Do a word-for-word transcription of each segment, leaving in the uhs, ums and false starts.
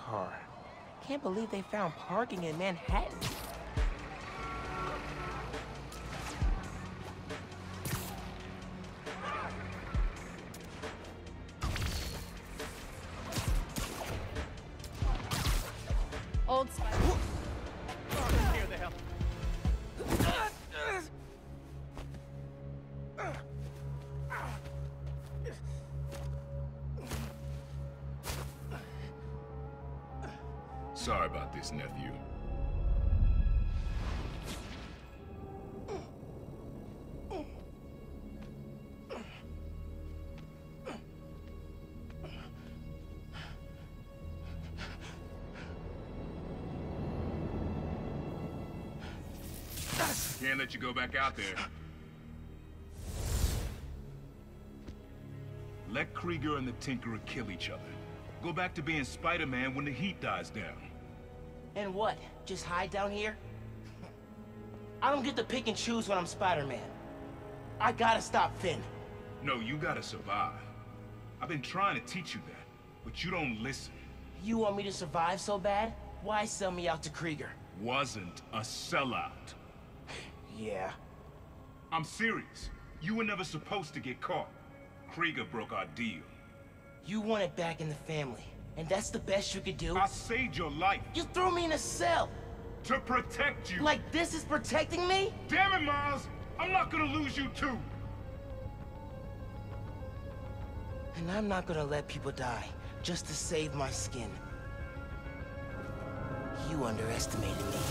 car. Can't believe they found parking in Manhattan. Old Spider. Here the hell. Sorry about this, nephew. Can't let you go back out there. Let Krieger and the Tinkerer kill each other. Go back to being Spider-Man when the heat dies down. And what? Just hide down here? I don't get to pick and choose when I'm Spider-Man. I gotta stop Finn. No, you gotta survive. I've been trying to teach you that, but you don't listen. You want me to survive so bad? Why sell me out to Krieger? Wasn't a sellout. Yeah. I'm serious. You were never supposed to get caught. Krieger broke our deal. You want it back in the family, and that's the best you could do? I saved your life. You threw me in a cell! To protect you. Like this is protecting me? Damn it, Miles! I'm not gonna lose you too! And I'm not gonna let people die, just to save my skin. You underestimated me.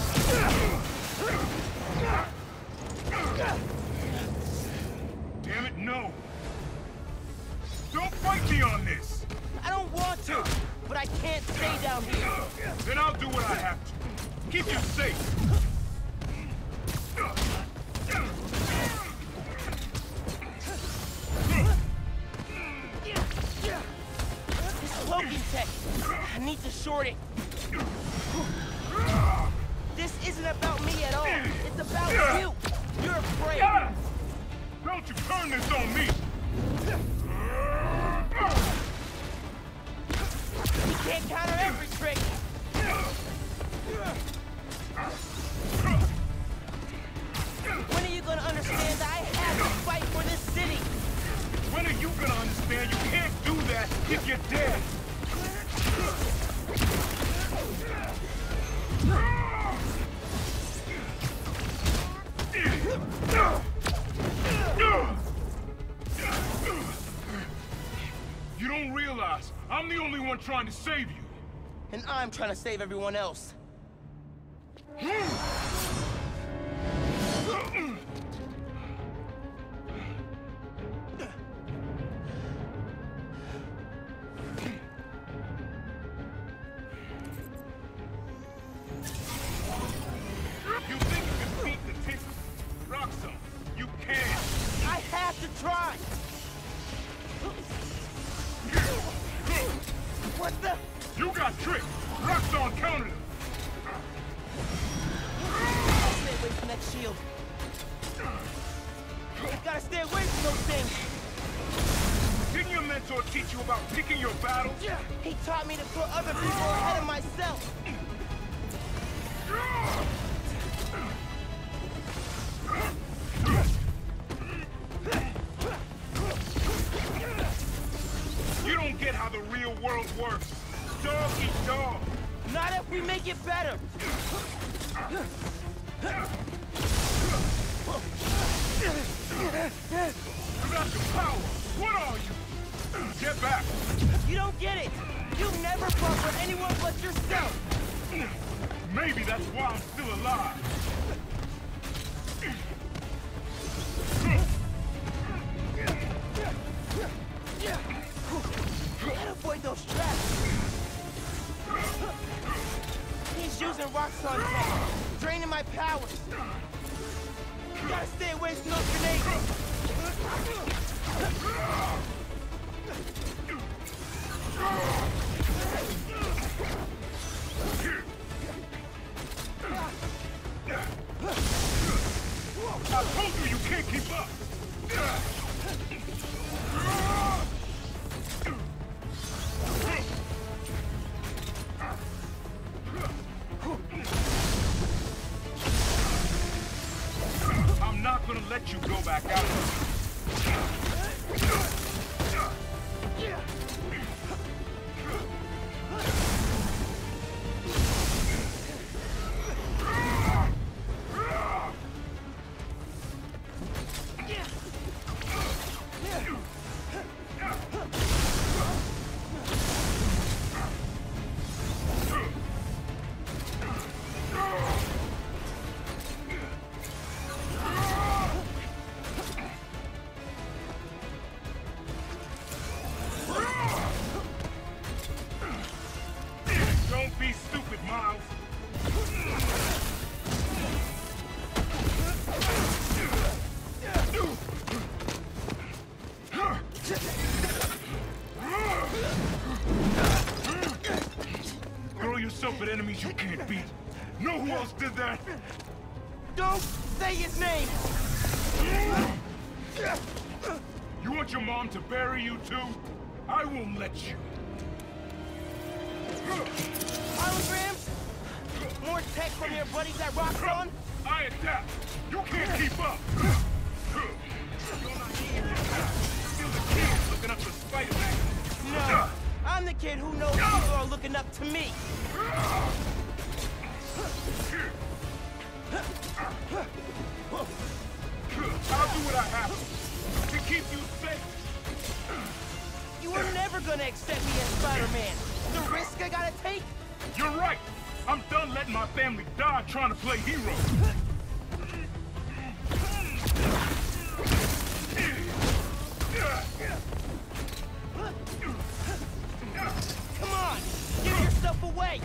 Damn it, no! Don't fight me on this! I don't want to, but I can't stay down here. Then I'll do what I have to. Keep you safe. This cloaking tech, I need to short it. This isn't about me at all. It's about you. You're afraid. Don't you turn this on me! You can't counter every trick. When are you gonna understand that I have to fight for this city? When are you gonna understand you can't do that if you're dead? You don't realize I'm the only one trying to save you. And I'm trying to save everyone else. You think you can beat the Tinker? Roxxon, you can! I have to try! What the? You got tricked! Roxxon countered him! I'll stay away from that shield. You gotta stay away from those things! Didn't your mentor teach you about picking your battles? He taught me to put other people ahead of myself! You don't get how the real world works. Dog eat dog. Not if we make it better! You got the power. What are you? Get back. You don't get it! You never fought for anyone but yourself! Maybe that's why I'm still alive. Gotta avoid those traps! He's using Roxxon tech, draining my powers! Gotta stay away from those grenades! I told you you can't keep up! let you go back out. Don't be stupid, Miles. Throw yourself at enemies you can't beat. Know who else did that? Don't say his name! You want your mom to bury you too? I won't let you. Holograms? More tech from your buddies at Roxxon? I adapt. You can't keep up. You're not here. Still the kid looking up to Spider-Man. No, I'm the kid who knows people are looking up to me. I'll do what I have to keep you safe. You were never gonna accept me as Spider-Man. The risk I gotta take? You're right. I'm done letting my family die trying to play hero. Come on, give yourself away.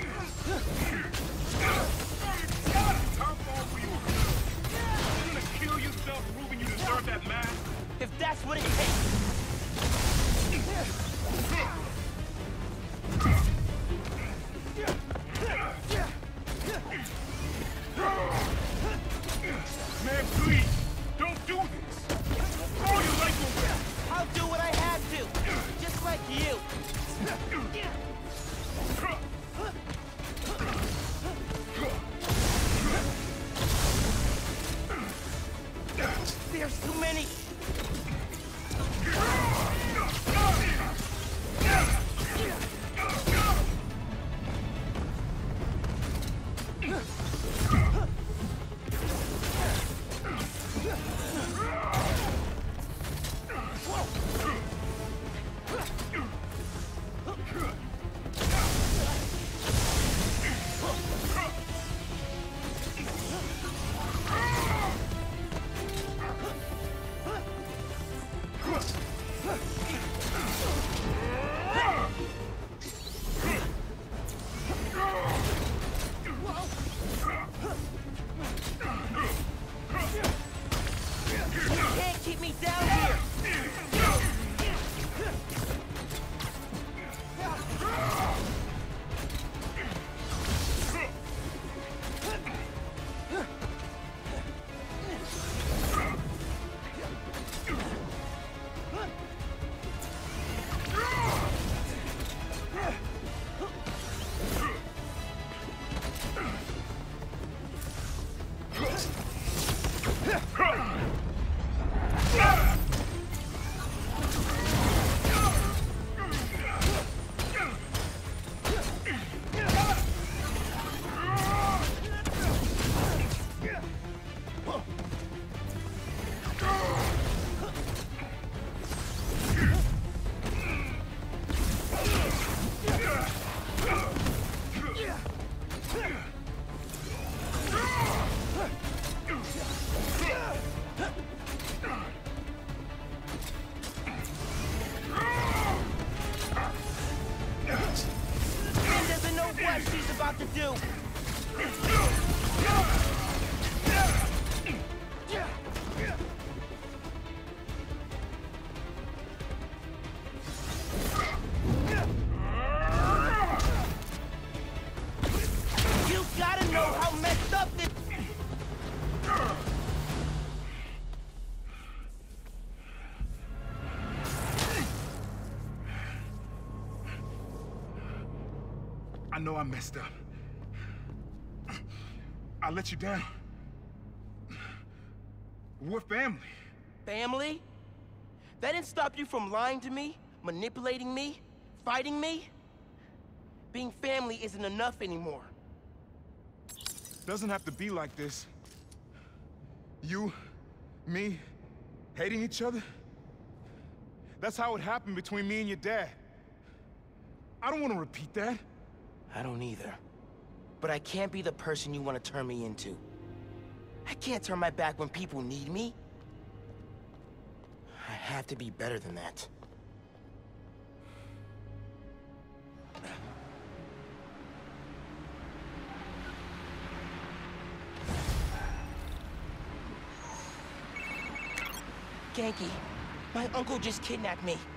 How far were you? You gonna kill yourself proving you deserve that mask? If that's what it takes. Man, please, don't do this. Throw your life away. I'll do what I have to, just like you. There's too many. about to do. You gotta know how messed up this... I know I messed up. I let you down. We're family. Family? That didn't stop you from lying to me, manipulating me, fighting me? Being family isn't enough anymore. Doesn't have to be like this. You, me, hating each other? That's how it happened between me and your dad. I don't want to repeat that. I don't either. But I can't be the person you want to turn me into. I can't turn my back when people need me. I have to be better than that. Ganke, my uncle just kidnapped me.